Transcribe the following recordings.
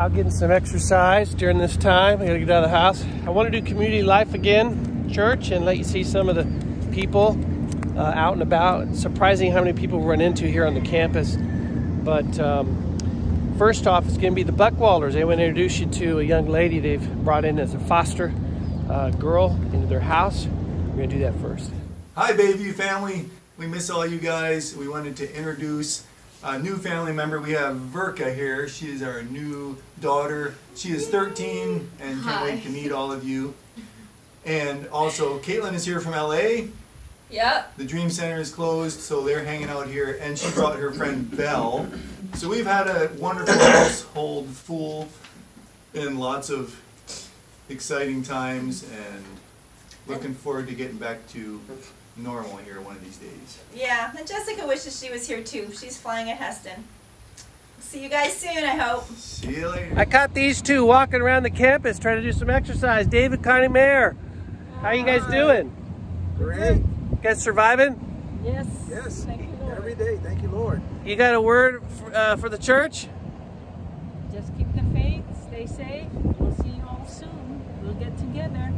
out getting some exercise during this time. I gotta get out of the house. I want to do community life again, church, and let you see some of the people out and about. It's surprising how many people we run into here on the campus. But first off, it's gonna be the Buckwalders. They want to introduce you to a young lady they've brought in as a foster girl into their house. We're gonna do that first. Hi Bayview family, we miss all you guys. We wanted to introduce a new family member. We have Verka here. She is our new daughter. She is 13 and can't wait to meet all of you. And also Caitlin is here from LA. Yep. The Dream Center is closed, so they're hanging out here, and she brought her friend Belle. So we've had a wonderful household full and lots of exciting times, and looking forward to getting back to normal here one of these days. Yeah, and Jessica wishes she was here too. She's flying at Heston. See you guys soon, I hope. See you later. I caught these two walking around the campus trying to do some exercise. David, Connie, Mayer. How you guys doing? Great. You guys surviving? Yes. Thank you, Lord. Every day. Thank you, Lord. You got a word for the church? Just keep the faith, stay safe. We'll see you all soon. We'll get together.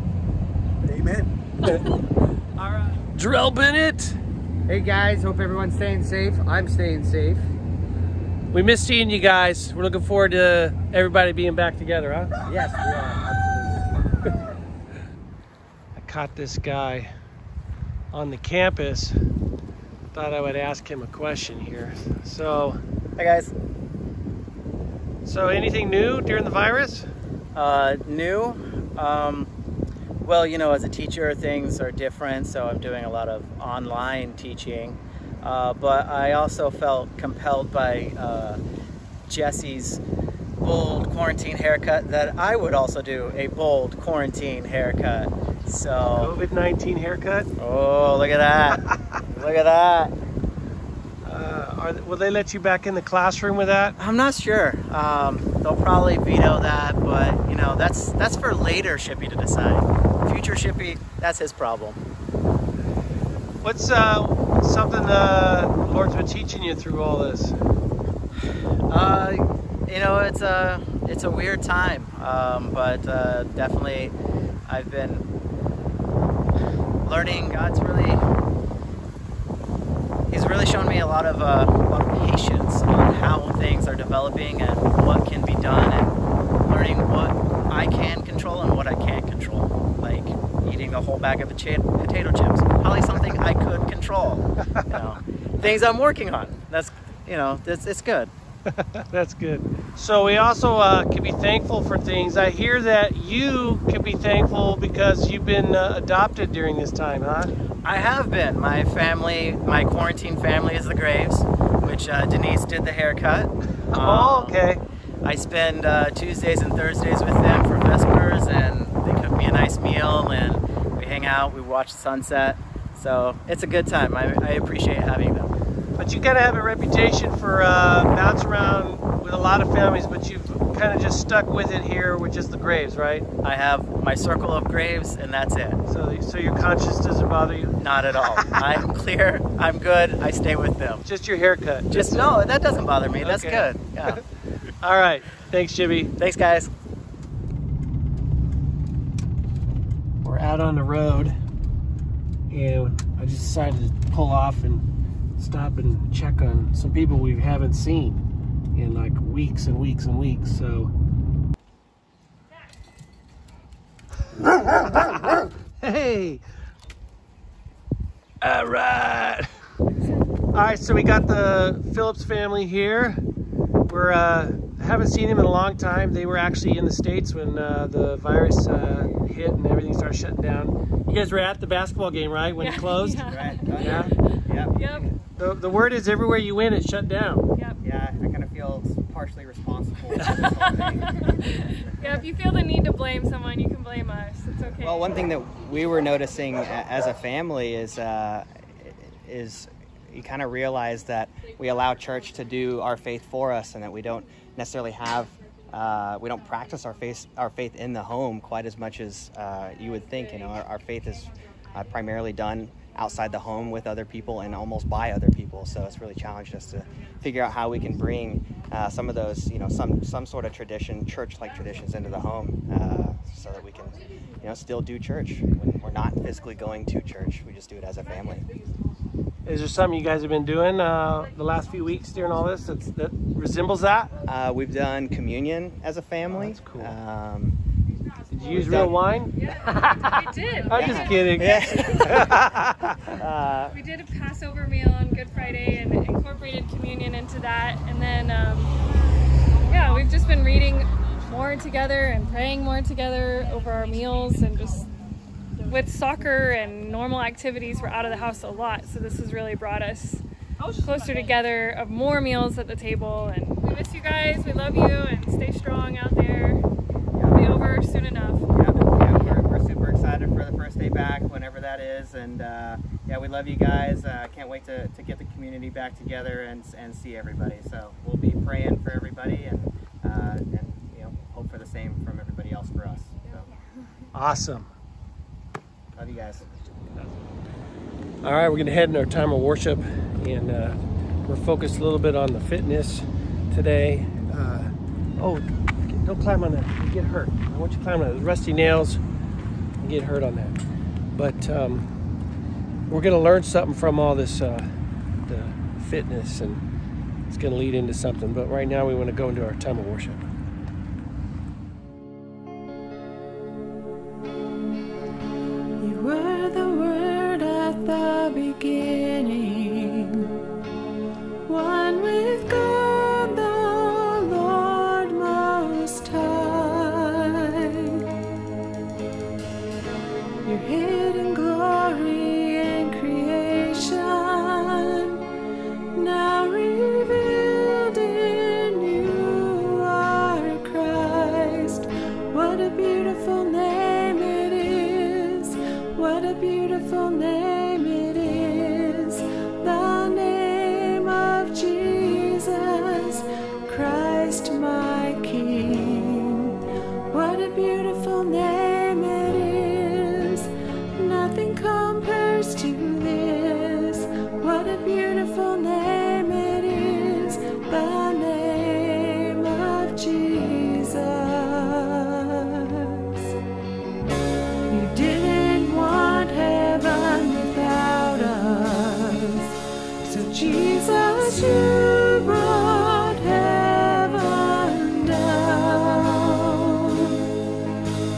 Amen. All right. Drell Bennett. Hey guys, hope everyone's staying safe. I'm staying safe. We miss seeing you guys. We're looking forward to everybody being back together, huh? Yes, we are. Absolutely. I caught this guy on the campus. Thought I would ask him a question here. So, Hi guys. So anything new during the virus? New? Well, you know, as a teacher, things are different, so I'm doing a lot of online teaching. But I also felt compelled by Jesse's bold quarantine haircut that I would also do a bold quarantine haircut. So COVID-19 haircut? Oh, look at that. Look at that. Will they let you back in the classroom with that? I'm not sure. They'll probably veto that, but you know, that's for later Shippy to decide. Future Shippy, that's his problem. What's something the Lord's been teaching you through all this? You know, it's a weird time, but definitely I've been learning. He's really shown me a lot of patience on how things are developing and what can be done, and learning what I can control and what I can't control. Like eating a whole bag of potato chips, probably something I could control. You know, things I'm working on. That's, you know, it's good. That's good. So we also can be thankful for things. I hear that you can be thankful because you've been adopted during this time, huh? I have been. My family, my quarantine family is the Graves, which Denise did the haircut. Oh, okay. I spend Tuesdays and Thursdays with them for Vespers, and they cook me a nice meal, and we hang out, we watch the sunset. So it's a good time. I appreciate having them. But you kind of have a reputation for bounce around with a lot of families, but you've kind of just stuck with it here with just the Graves, right? I have my circle of Graves, and that's it. So your conscience doesn't bother you? Not at all. I'm clear. I'm good. I stay with them. Just your haircut? No, that doesn't bother me. That's okay. Good. Yeah. All right. Thanks, Jimmy. Thanks, guys. We're out on the road, and I just decided to pull off and stop and check on some people we haven't seen in like weeks and weeks and weeks. So hey, all right, so we got the Phillips family here. We're haven't seen him in a long time. They were actually in the States when the virus hit and everything started shutting down. You guys were at the basketball game, right, when it closed? Yeah. Right. Yeah? Yep. The word is everywhere you went, it shut down. Yep. Yeah, I kind of feel partially responsible. Yeah, if you feel the need to blame someone, you can blame us. It's okay. Well, one thing that we were noticing as a family is you kind of realize that we allow church to do our faith for us, and that we don't necessarily have we don't practice our faith in the home quite as much as you would think. You know, our faith is primarily done outside the home with other people and almost by other people. So it's really challenged us to figure out how we can bring some of those, some sort of tradition, church-like traditions into the home, so that we can, still do church when we're not physically going to church. We just do it as a family. Is there something you guys have been doing the last few weeks during all this that resembles that? We've done communion as a family. Oh, that's cool. Did you use real done- wine? Yeah, we did. I'm just kidding. We did a Passover meal on Good Friday and incorporated communion into that. And then, we've just been reading more together and praying more together over our meals, and just with soccer and normal activities, we're out of the house a lot. So this has really brought us closer together of more meals at the table. And we miss you guys. We love you, and stay strong out there. It'll be over soon enough. We're super excited for the first day back, whenever that is, and we love you guys. Can't wait to get the community back together and see everybody. So we'll be praying for everybody, and hope for the same from everybody else for us. So. Awesome. Love you guys. All right, we're going to head in our time of worship, and we're focused a little bit on the fitness today. Don't climb on that. You get hurt. I want you to climb on those rusty nails and get hurt on that. But we're going to learn something from all this the fitness, and it's going to lead into something. But right now we want to go into our time of worship. You were the Word at the beginning, one with God the Lord Most High. Your hidden glory in creation, now revealed in you are Christ. What a beautiful name it is. What a beautiful name it is. The name of Jesus Christ, my King. What a beautiful name it is. Nothing compares to this. What a beautiful name it is. The name of Jesus. You didn't want heaven without us, so Jesus, you brought heaven down.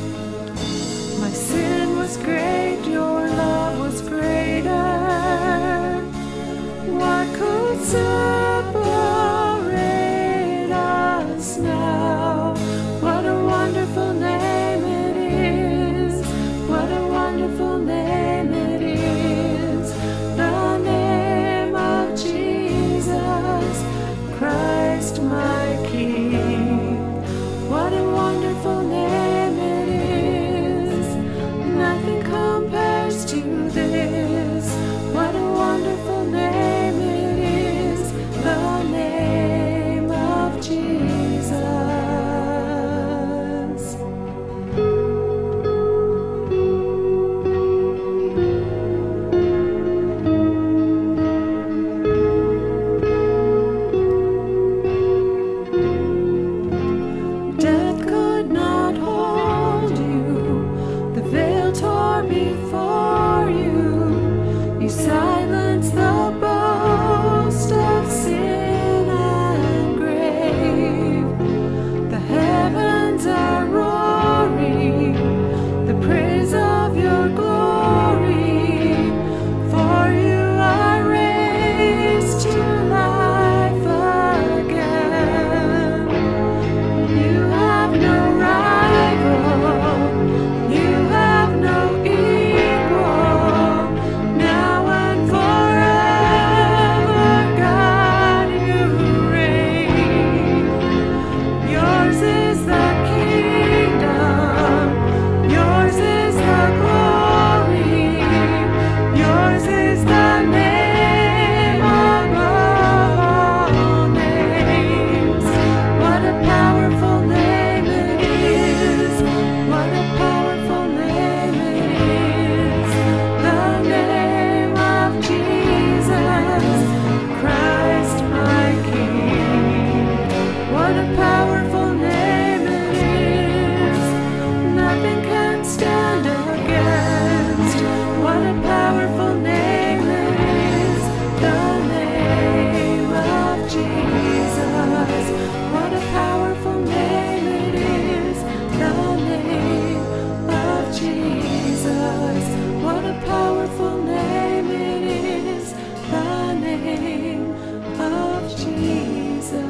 powerful name it is. Nothing can stand against. What a powerful name it is. The name of Jesus. What a powerful name it is. The name of Jesus. What a powerful name it is. The name of Jesus.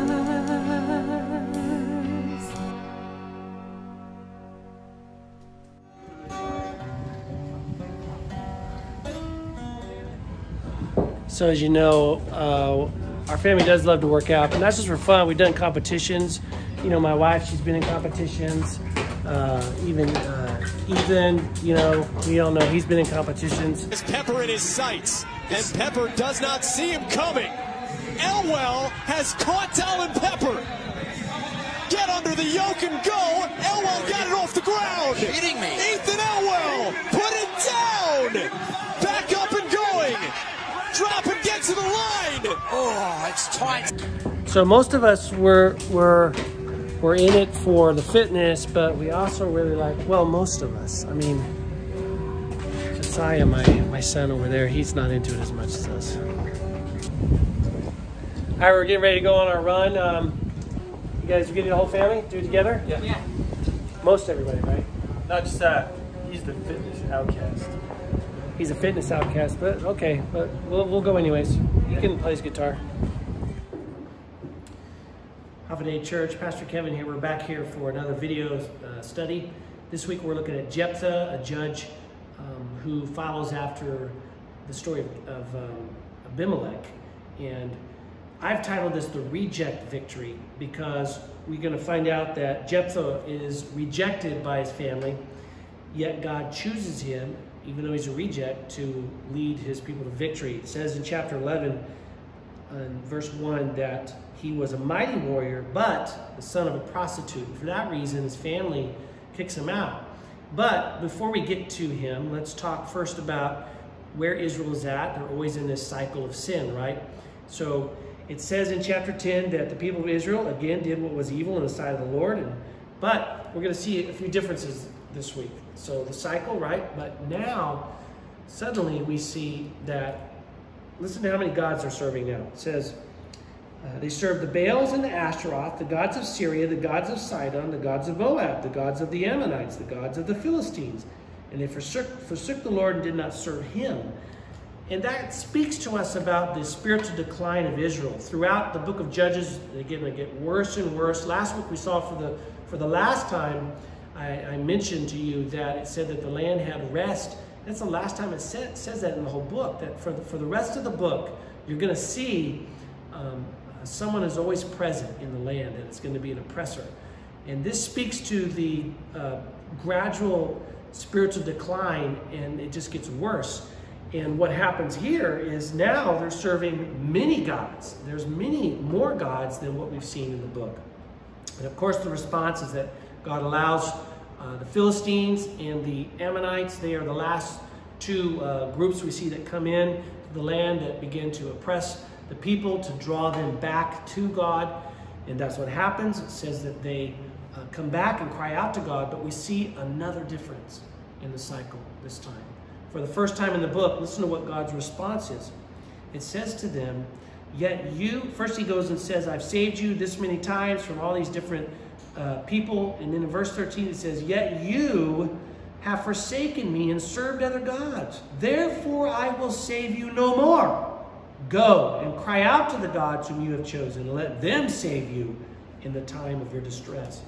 So as you know, our family does love to work out, but not just for fun. We've done competitions. You know, my wife, she's been in competitions. Even Ethan, you know, we all know he's been in competitions. There's Pepper in his sights, and Pepper does not see him coming. Elwell has caught Talon Pepper. Get under the yoke and go. Elwell got it off the ground. You're kidding me. Ethan Elwell put it down. Back up and going. Drop and get to the line. Oh, it's tight. So most of us were in it for the fitness, but we also really like, well, most of us. I mean, Josiah, my son over there, he's not into it as much as us. All right, we're getting ready to go on our run. You guys getting the whole family? Do it together? Yeah. Most everybody, right? Not just that. He's the fitness outcast. He's a fitness outcast, but okay. But we'll go anyways. He can play his guitar. Half a Day Church, Pastor Kevin here. We're back here for another video study. This week we're looking at Jephthah, a judge who follows after the story of Abimelech. And I've titled this The Reject Victory because we're going to find out that Jephthah is rejected by his family, yet God chooses him, even though he's a reject, to lead his people to victory. It says in chapter 11, in verse 1, that he was a mighty warrior, but the son of a prostitute. For that reason, his family kicks him out. But before we get to him, let's talk first about where Israel is at. They're always in this cycle of sin, right? So it says in chapter 10 that the people of Israel, again, did what was evil in the sight of the Lord. But we're going to see a few differences this week. So the cycle, right? But now, suddenly we see that, listen to how many gods they're serving now. It says, they serve the Baals and the Ashtaroth, the gods of Syria, the gods of Sidon, the gods of Moab, the gods of the Ammonites, the gods of the Philistines. And they forsook the Lord and did not serve him. And that speaks to us about the spiritual decline of Israel. Throughout the book of Judges, again, they get worse and worse. Last week we saw for the last time, I mentioned to you that it said that the land had rest. That's the last time it says that in the whole book, that for the rest of the book, you're going to see someone is always present in the land, and it's going to be an oppressor. And this speaks to the gradual spiritual decline, and it just gets worse. And what happens here is now they're serving many gods. There's many more gods than what we've seen in the book. And of course, the response is that God allows the Philistines and the Ammonites, they are the last two groups we see that come in to the land that begin to oppress the people, to draw them back to God. And that's what happens. It says that they come back and cry out to God, but we see another difference in the cycle this time. For the first time in the book, listen to what God's response is. It says to them, yet you, first he goes and says, I've saved you this many times from all these different people. And then in verse 13 it says, yet you have forsaken me and served other gods. Therefore I will save you no more. Go and cry out to the gods whom you have chosen, and let them save you in the time of your distress.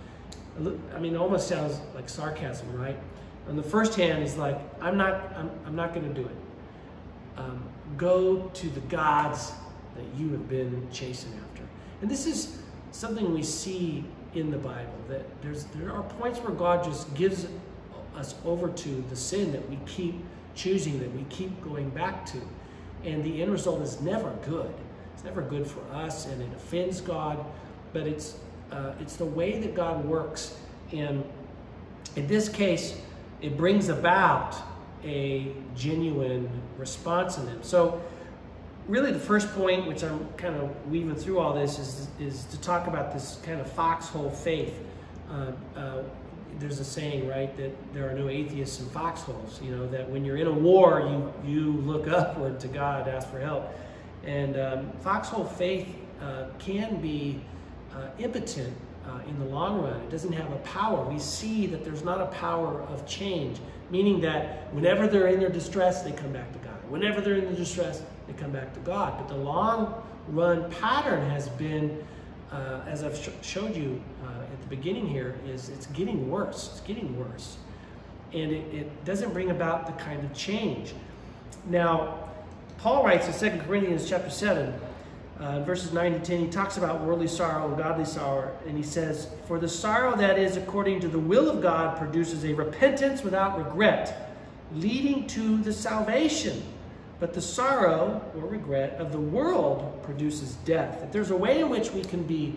I mean, it almost sounds like sarcasm, right? On the first hand, he's like, I'm not going to do it. Go to the gods that you have been chasing after. And this is something we see in the Bible, that there are points where God just gives us over to the sin that we keep choosing, that we keep going back to. And the end result is never good. It's never good for us, and it offends God. But it's the way that God works. And in this case, it brings about a genuine response in them. So really the first point, which I'm kind of weaving through all this, is to talk about this kind of foxhole faith. There's a saying, right, that there are no atheists in foxholes. You know, that when you're in a war, you look upward to God, ask for help. And foxhole faith can be impotent in the long run. It doesn't have a power. We see that there's not a power of change, meaning that whenever they're in their distress, they come back to God. Whenever they're in the distress, they come back to God. But the long run pattern has been, as I've showed you at the beginning here, is it's getting worse. It's getting worse. And it doesn't bring about the kind of change. Now, Paul writes in 2 Corinthians chapter 7, verses 9 to 10, he talks about worldly sorrow and godly sorrow, and he says, "For the sorrow that is according to the will of God produces a repentance without regret, leading to the salvation. But the sorrow or regret of the world produces death." That there's a way in which we can be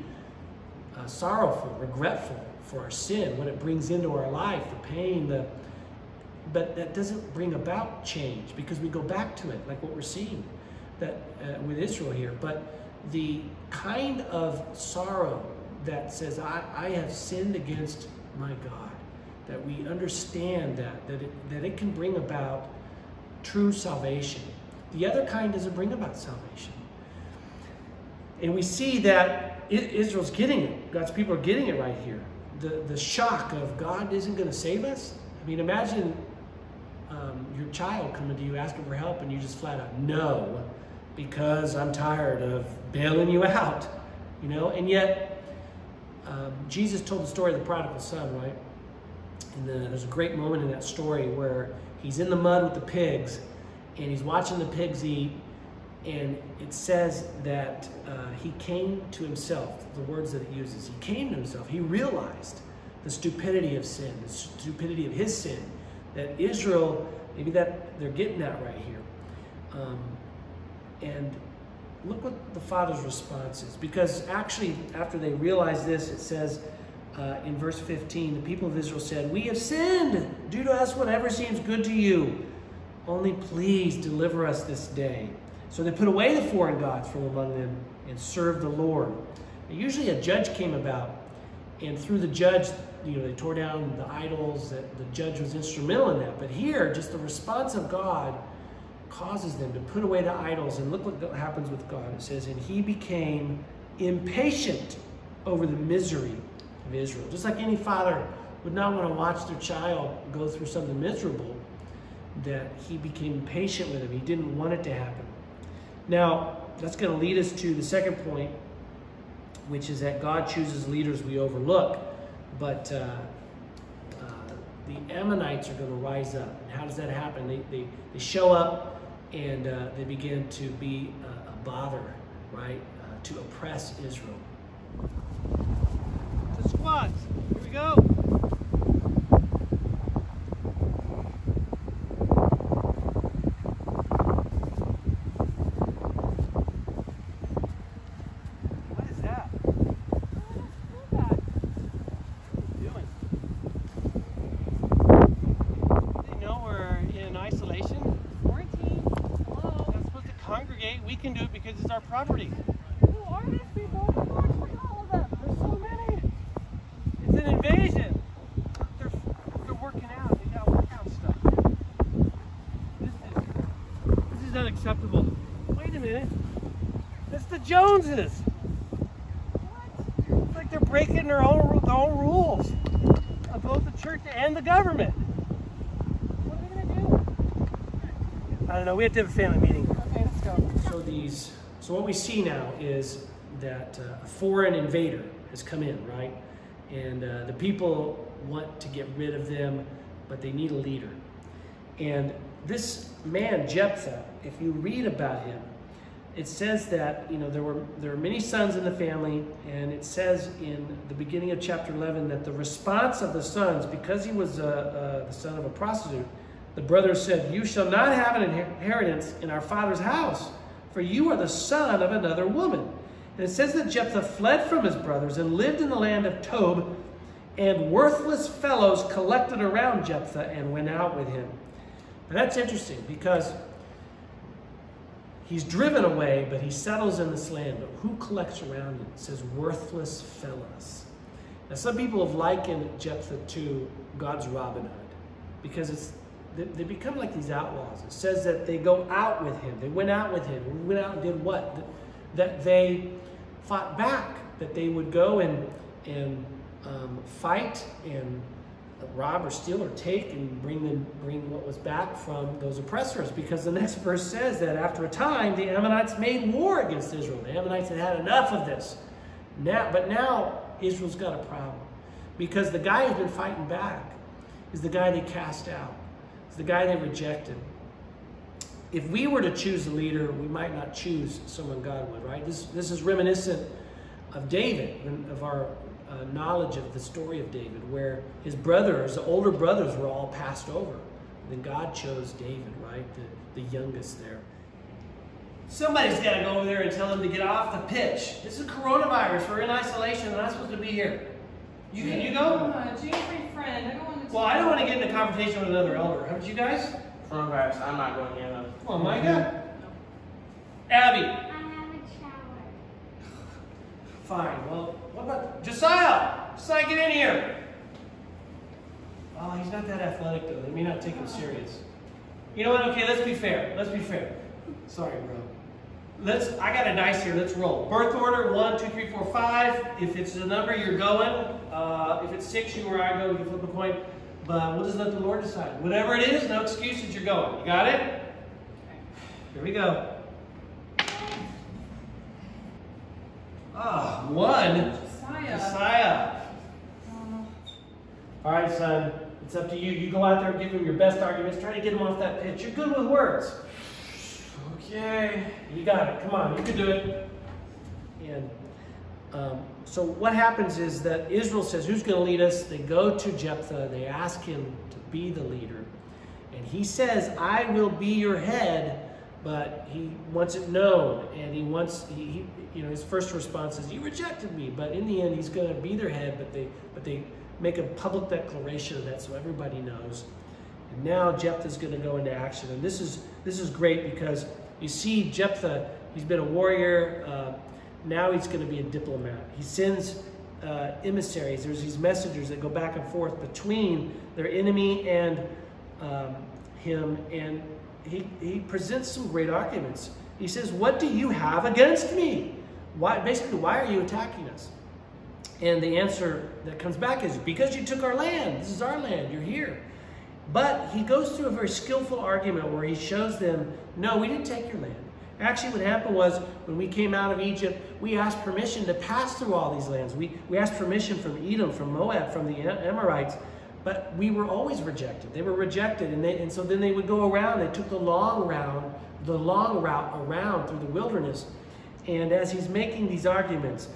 sorrowful, regretful for our sin, what it brings into our life, the pain, but that doesn't bring about change because we go back to it, like what we're seeing that with Israel here. But the kind of sorrow that says, I have sinned against my God, that we understand that it can bring about true salvation. The other kind doesn't bring about salvation. And we see that Israel's getting it. God's people are getting it right here. The shock of God isn't going to save us. I mean, imagine your child coming to you asking for help and you just flat out, no, because I'm tired of bailing you out, you know? And yet, Jesus told the story of the prodigal son, right? And there's a great moment in that story where he's in the mud with the pigs and he's watching the pigs eat, and it says that he came to himself, the words that it uses. He came to himself. He realized the stupidity of sin, the stupidity of his sin, that Israel, maybe that they're getting that right here. And look what the Father's response is. Because actually, after they realized this, it says in verse 15, the people of Israel said, "We have sinned. Do to us whatever seems good to you. Only please deliver us this day." So they put away the foreign gods from among them and served the Lord. And usually a judge came about, and through the judge, you know, they tore down the idols. That the judge was instrumental in that. But here, just the response of God causes them to put away the idols. And look what happens with God. It says, "And he became impatient over the misery of Israel." Just like any father would not want to watch their child go through something miserable, that he became impatient with him. He didn't want it to happen. Now, that's going to lead us to the second point, which is that God chooses leaders we overlook. But the Ammonites are going to rise up. And how does that happen? They show up and they begin to be a bother, right? To oppress Israel. The squats. Here we go. We can do it because it's our property. Who are these people? Look at all of them. There's so many. It's an invasion. They're working out. They got workout stuff. This is unacceptable. Wait a minute. That's the Joneses. What? It's like they're breaking their own rules of both the church and the government. What are we gonna do? I don't know. We have to have a family meeting. Okay, let's go. So what we see now is that a foreign invader has come in, right? And the people want to get rid of them, but they need a leader. And this man, Jephthah, if you read about him, it says that, you know, there were many sons in the family, and it says in the beginning of chapter 11 that the response of the sons, because he was the son of a prostitute, the brothers said, "You shall not have an inheritance in our father's house, for you are the son of another woman." And it says that Jephthah fled from his brothers and lived in the land of Tob, and worthless fellows collected around Jephthah and went out with him. Now that's interesting because He's driven away, but he settles in this land. But who collects around him? It says, worthless fellows. Now, some people have likened Jephthah to God's Robin Hood because they become like these outlaws. It says that they go out with him. They went out with him. We went out and did what? That they fought back. That they would go and fight and rob or steal or take and bring what was back from those oppressors. Because the next verse says that after a time, the Ammonites made war against Israel. The Ammonites had had enough of this. But now Israel's got a problem. Because the guy who's been fighting back is the guy they cast out. It's the guy they rejected. If we were to choose a leader, we might not choose someone God would, right? This is reminiscent of David, of our knowledge of the story of David, where his brothers, the older brothers, were all passed over. Then God chose David, right? The youngest there. Somebody's got to go over there and tell him to get off the pitch. This is coronavirus. We're in isolation. We're not supposed to be here. You go? Jeffrey friend. I don't want to. Well, I don't want to get in a conversation with another elder. How about you guys? Coronavirus. I'm not going in. Come on, Micah. Abby. I haven't showered. Fine. Well, what about Josiah? Josiah, get in here. Oh, he's not that athletic, though. They may not take him serious. You know what? Okay, let's be fair. Let's be fair. Sorry, bro. I got a dice here. Let's roll. Birth order, 1, 2, 3, 4, 5. If it's a number, you're going. If it's 6, you where I go, you can flip a coin. But we'll just let the Lord decide. Whatever it is, no excuses, you're going. You got it? Here we go. Ah, 1. Josiah. All right, son. It's up to you. You go out there and give him your best arguments. Try to get him off that pitch. You're good with words. Okay. You got it. Come on. You can do it. And so what happens is that Israel says, who's going to lead us? They go to Jephthah. They ask him to be the leader. And he says, I will be your head, but he wants it known. And he wants, his first response is, you rejected me. But in the end, he's going to be their head, but they make a public declaration of that so everybody knows. And now Jephthah's going to go into action. And this is great because you see Jephthah, he's been a warrior. Now he's going to be a diplomat. He sends emissaries. There's these messengers that go back and forth between their enemy and him. And he presents some great arguments. He says, what do you have against me? Why are you attacking us? And the answer that comes back is, because you took our land. This is our land. You're here. But he goes through a very skillful argument where he shows them, no, we didn't take your land. Actually, what happened was, when we came out of Egypt, we asked permission to pass through all these lands. We asked permission from Edom, from Moab, from the Amorites, but we were always rejected. They were rejected, and so then they would go around. They took the long route around through the wilderness. And as he's making these arguments,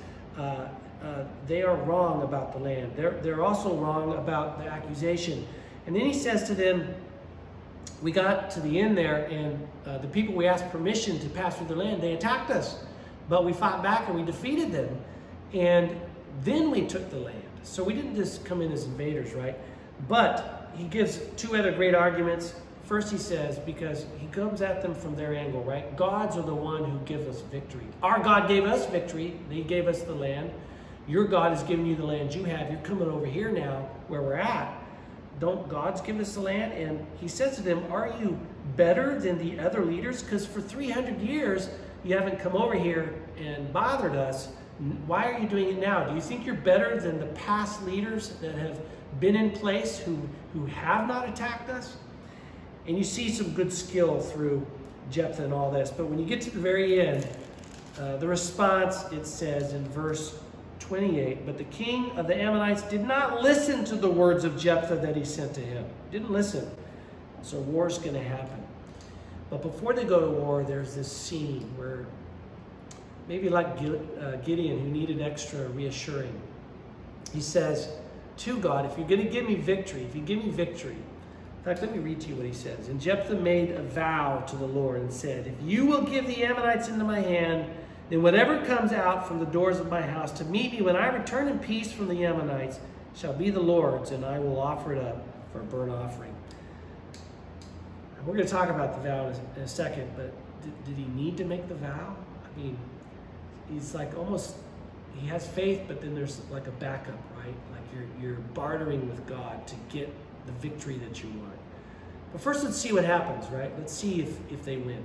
they are wrong about the land. They're also wrong about the accusation. And then he says to them, we got to the end there, and the people we asked permission to pass through their land, they attacked us. But we fought back and we defeated them. And then we took the land. So we didn't just come in as invaders, right? But he gives two other great arguments. First, he says, because he comes at them from their angle, right? Gods are the one who give us victory. Our God gave us victory. He gave us the land. Your God has given you the land you have. You're coming over here now where we're at. Don't gods give us the land? And he says to them, are you better than the other leaders? Because for 300 years, you haven't come over here and bothered us. Why are you doing it now? Do you think you're better than the past leaders that have been in place who have not attacked us? And you see some good skill through Jephthah and all this. But when you get to the very end, the response, it says in verse 28, but the king of the Ammonites did not listen to the words of Jephthah that he sent to him. Didn't listen. So war's going to happen. But before they go to war, there's this scene where maybe like Gideon, who needed extra reassuring. He says to God, if you're going to give me victory, in fact, let me read to you what he says. And Jephthah made a vow to the Lord and said, if you will give the Ammonites into my hand, then whatever comes out from the doors of my house to meet me when I return in peace from the Ammonites shall be the Lord's, and I will offer it up for a burnt offering. We're going to talk about the vow in a second, but did he need to make the vow? I mean, he's like almost, he has faith, but then there's like a backup, right? Like you're bartering with God to get the victory that you want. But first, let's see what happens, right? Let's see if they win.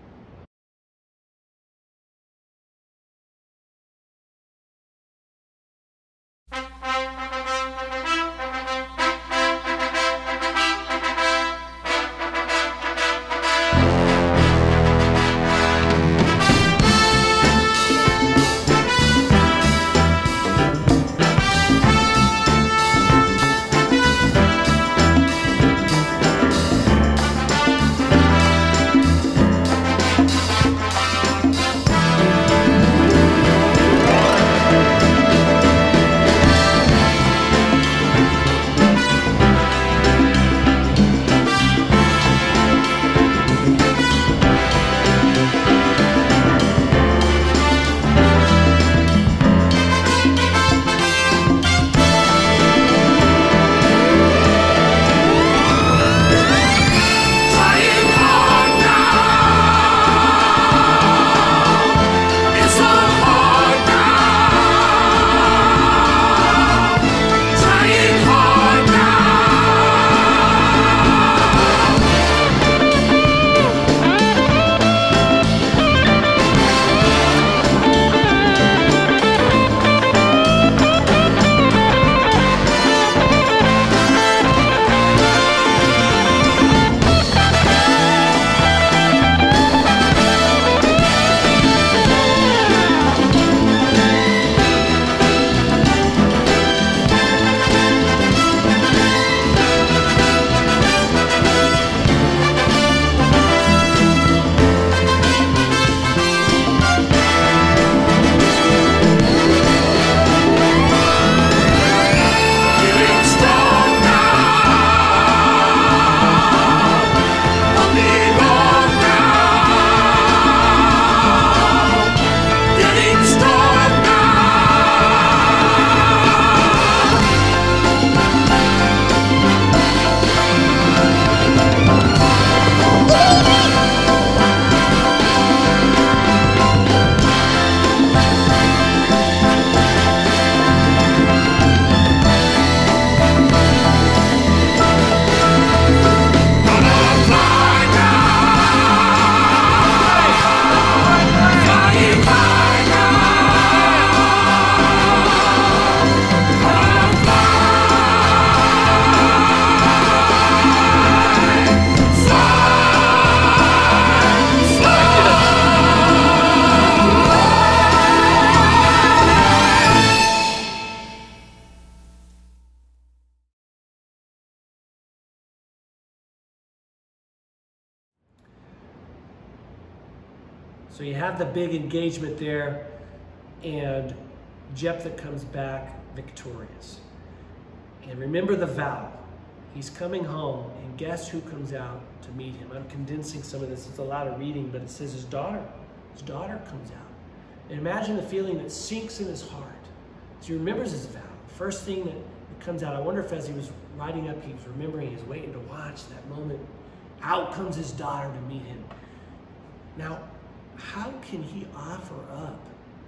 So you have the big engagement there, and Jephthah comes back victorious. And remember the vow. He's coming home, and guess who comes out to meet him? I'm condensing some of this. It's a lot of reading, but it says his daughter. His daughter comes out. And imagine the feeling that sinks in his heart. So he remembers his vow. The first thing that comes out, I wonder if as he was writing up, he was remembering, he was waiting to watch that moment. Out comes his daughter to meet him. Now, how can he offer up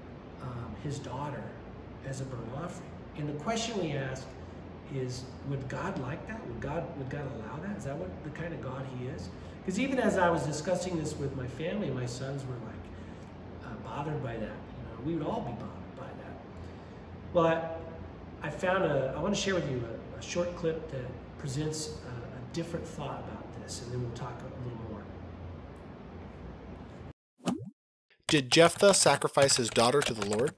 his daughter as a burnt offering? And the question we ask is, would God like that? Would God allow that? Is that what the kind of God he is? Because even as I was discussing this with my family, my sons were like bothered by that. You know, we would all be bothered by that. Well, I found I want to share with you a short clip that presents a different thought about this, and then we'll talk a little more. Did Jephthah sacrifice his daughter to the Lord?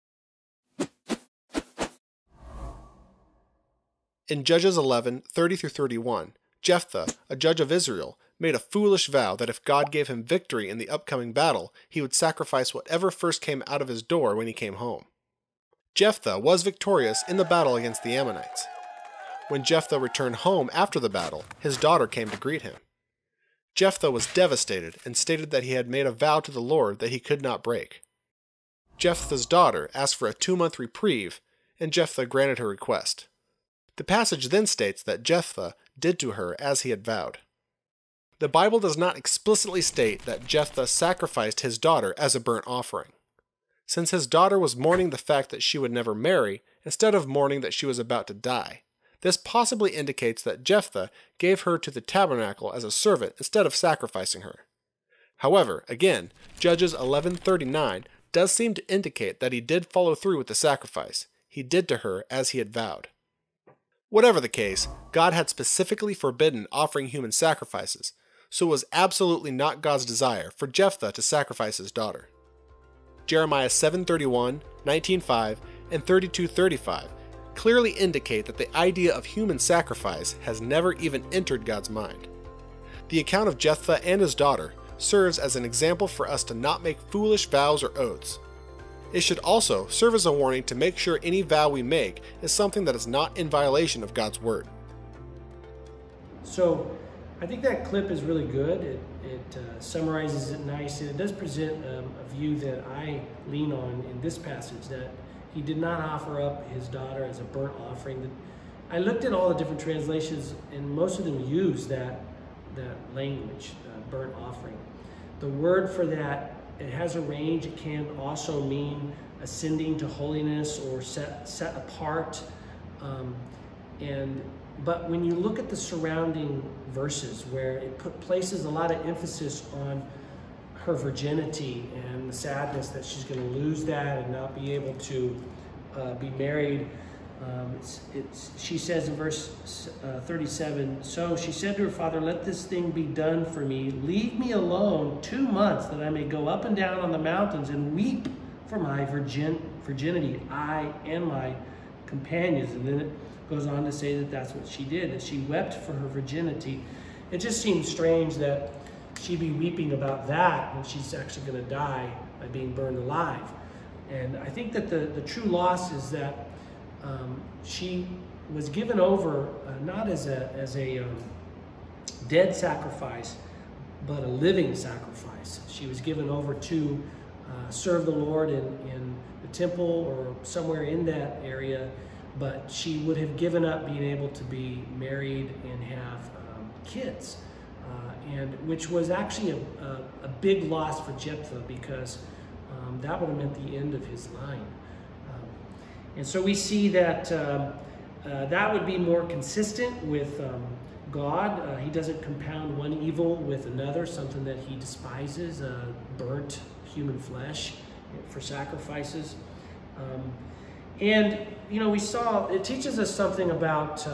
In Judges 11:30-31, Jephthah, a judge of Israel, made a foolish vow that if God gave him victory in the upcoming battle, he would sacrifice whatever first came out of his door when he came home. Jephthah was victorious in the battle against the Ammonites. When Jephthah returned home after the battle, his daughter came to greet him. Jephthah was devastated and stated that he had made a vow to the Lord that he could not break. Jephthah's daughter asked for a 2-month reprieve, and Jephthah granted her request. The passage then states that Jephthah did to her as he had vowed. The Bible does not explicitly state that Jephthah sacrificed his daughter as a burnt offering. Since his daughter was mourning the fact that she would never marry, instead of mourning that she was about to die, this possibly indicates that Jephthah gave her to the tabernacle as a servant instead of sacrificing her. However, again, Judges 11:39 does seem to indicate that he did follow through with the sacrifice. He did to her as he had vowed. Whatever the case, God had specifically forbidden offering human sacrifices, so it was absolutely not God's desire for Jephthah to sacrifice his daughter. Jeremiah 7:31, 19:5, and 32:35 clearly indicate that the idea of human sacrifice has never even entered God's mind. The account of Jephthah and his daughter serves as an example for us to not make foolish vows or oaths. It should also serve as a warning to make sure any vow we make is something that is not in violation of God's word. So I think that clip is really good. It summarizes it nice, and it does present a view that I lean on in this passage, that he did not offer up his daughter as a burnt offering. I looked at all the different translations, and most of them use that language, burnt offering. The word for that, it has a range. It can also mean ascending to holiness or set apart. But when you look at the surrounding verses where it places a lot of emphasis on her virginity and the sadness that she's going to lose that and not be able to be married, she says in verse 37, "So she said to her father, 'Let this thing be done for me. Leave me alone 2 months that I may go up and down on the mountains and weep for my virginity, I and my companions.'" And then it goes on to say that that's what she did, that she wept for her virginity. It just seems strange that she'd be weeping about that when she's actually going to die by being burned alive. And I think that the true loss is that she was given over not as a dead sacrifice, but a living sacrifice. She was given over to serve the Lord in the temple or somewhere in that area, but she would have given up being able to be married and have kids, and which was actually a big loss for Jephthah, because that would have meant the end of his line. And so we see that that would be more consistent with God. He doesn't compound one evil with another, something that he despises, burnt human flesh for sacrifices. And, you know, we saw, it teaches us something about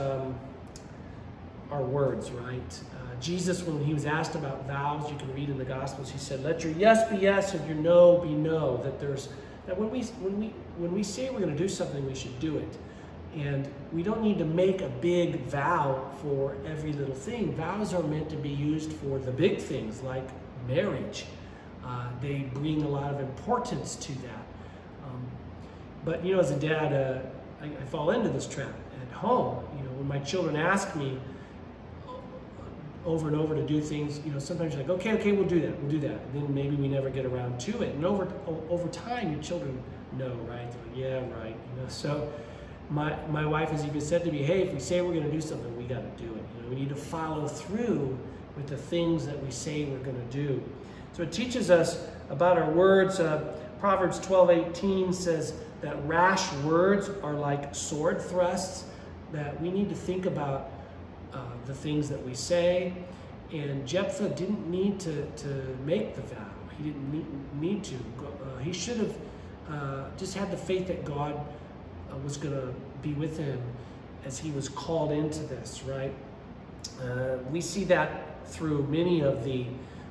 our words, right? Jesus, when he was asked about vows, you can read in the Gospels, he said, "Let your yes be yes and your no be no." That when we say we're going to do something, we should do it. And we don't need to make a big vow for every little thing. Vows are meant to be used for the big things, like marriage. They bring a lot of importance to that. But, you know, as a dad, I fall into this trap at home. You know, when my children ask me over and over to do things, you know, sometimes you're like, okay, we'll do that. And then maybe we never get around to it. And over time, your children know, right? They're like, yeah, right. You know, so my wife has even said to me, hey, if we say we're going to do something, we got to do it. You know, we need to follow through with the things that we say we're going to do. So it teaches us about our words. Proverbs 12:18 says that rash words are like sword thrusts, that we need to think about the things that we say. And Jephthah didn't need to make the vow. He didn't need to. He should have just had the faith that God was going to be with him as he was called into this, right? We see that through many of the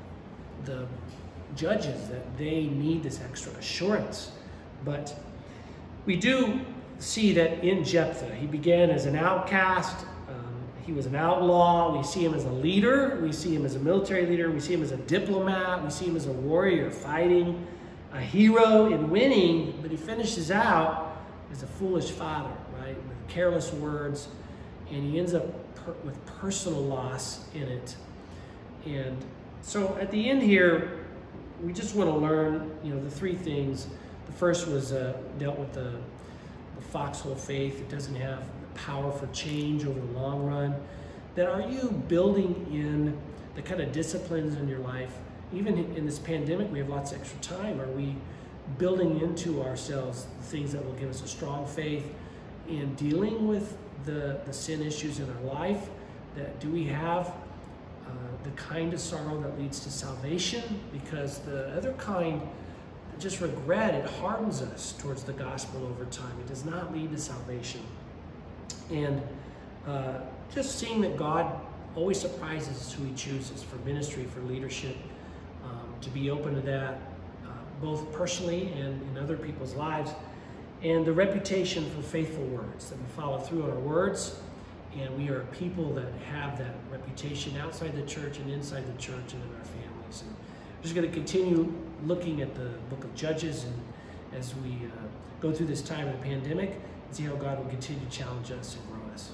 judges, that they need this extra assurance. But we do see that in Jephthah, he began as an outcast. He was an outlaw. We see him as a leader. We see him as a military leader. We see him as a diplomat. We see him as a warrior fighting, a hero in winning. But he finishes out as a foolish father, right? With careless words. And he ends up with personal loss in it. And so at the end here, we just want to learn, you know, the three things. The first was dealt with the foxhole faith. It doesn't have power for change over the long run. That are you building in the kind of disciplines in your life. Even in this pandemic, we have lots of extra time. Are we building into ourselves the things that will give us a strong faith in dealing with the sin issues in our life? That do we have the kind of sorrow that leads to salvation? Because the other kind, just regret, it hardens us towards the gospel over time. It does not lead to salvation. And just seeing that God always surprises us who he chooses for ministry, for leadership, to be open to that, both personally and in other people's lives. And the reputation for faithful words, that we follow through on our words, and we are people that have that reputation outside the church and inside the church and in our families. And we're just going to continue looking at the book of Judges, and as we go through this time of the pandemic, and see how God will continue to challenge us and grow us.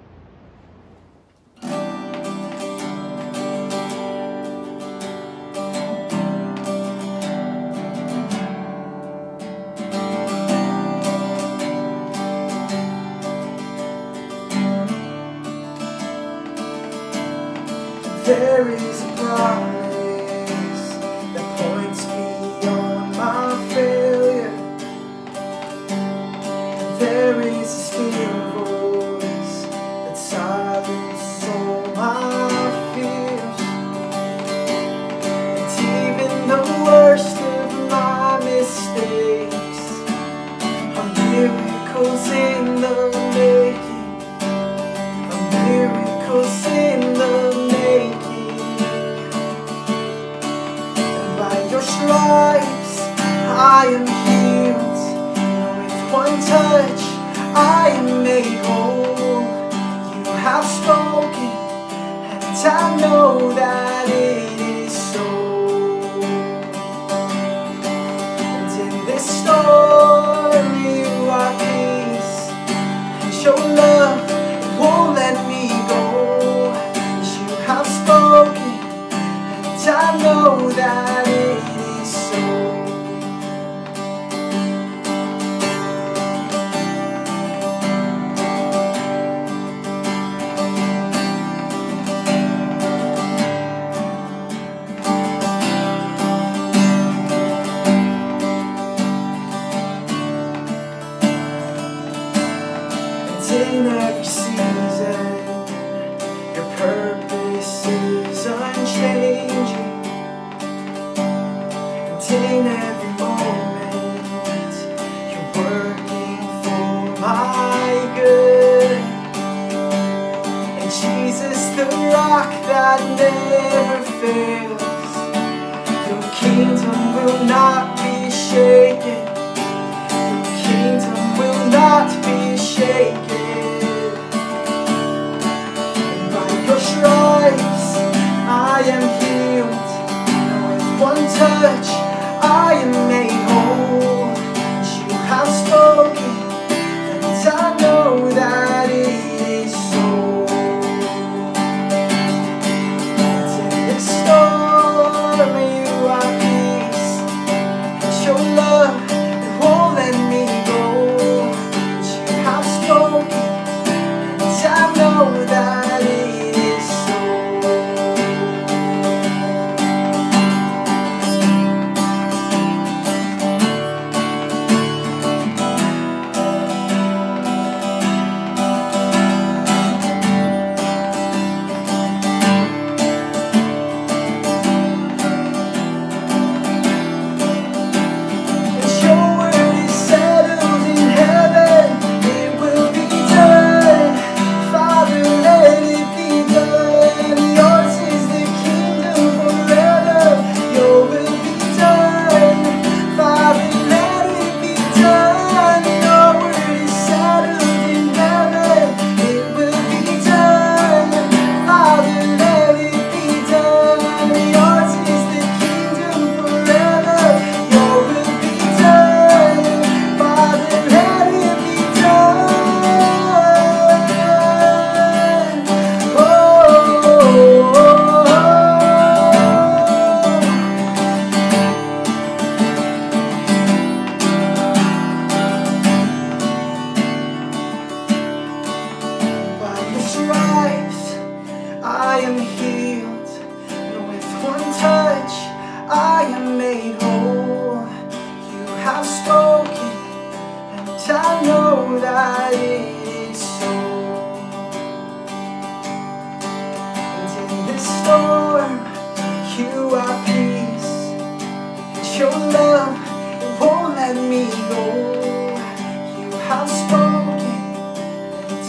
There is a promise that points beyond my failure. There is a still voice that silences all my fears. And even the worst of my mistakes are miracles in the making, are miracles in the making. Stripes, I am healed. With one touch, I am made whole. You have spoken, and I know that it is so. And in this storm, you are peace, and your love won't let me go. You have spoken, and I know that it is so. And in every season, your purpose is unchanging. In every moment, you're working for my good. And Jesus, the rock that never fails, your kingdom will not be shaken. Your kingdom will not be shaken. And by your stripes, I am healed. With one touch, I am made whole. You have spoken, and I know that it is so. And in this storm, you are peace, and your love it won't let me go. You have spoken, and I know that it is so.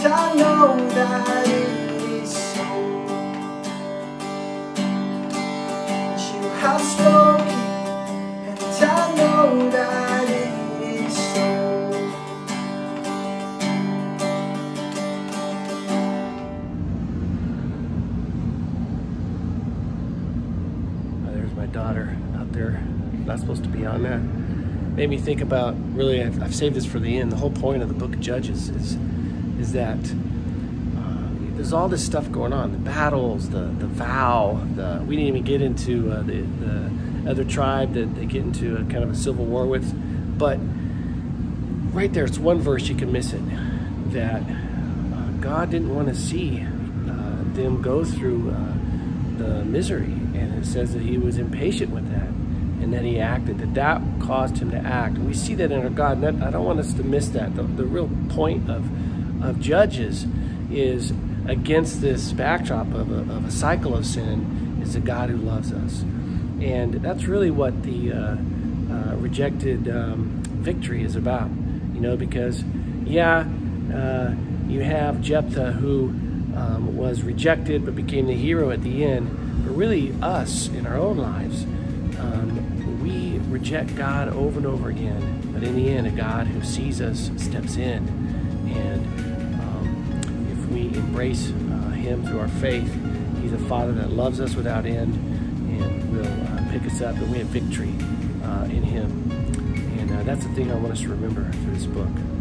I know that it is so. You have spoken, and I know that it is so. There's my daughter out there, not supposed to be on that. Made me think about, really, I've saved this for the end. The whole point of the book of Judges is that there's all this stuff going on, the battles, the vow, we didn't even get into the other tribe that they get into a kind of a civil war with, but right there, it's one verse, you can miss it, that God didn't want to see them go through the misery, and it says that he was impatient with that, and that he acted, that caused him to act. And we see that in our God, and I don't want us to miss that. The real point of Judges is, against this backdrop of a cycle of sin, is a God who loves us. And that's really what the rejected victory is about, you know, because you have Jephthah who was rejected but became the hero at the end, but really us in our own lives, we reject God over and over again, but in the end a God who sees us steps in, and if we embrace him through our faith, he's a Father that loves us without end and will pick us up, and we have victory in him. And that's the thing I want us to remember through this book.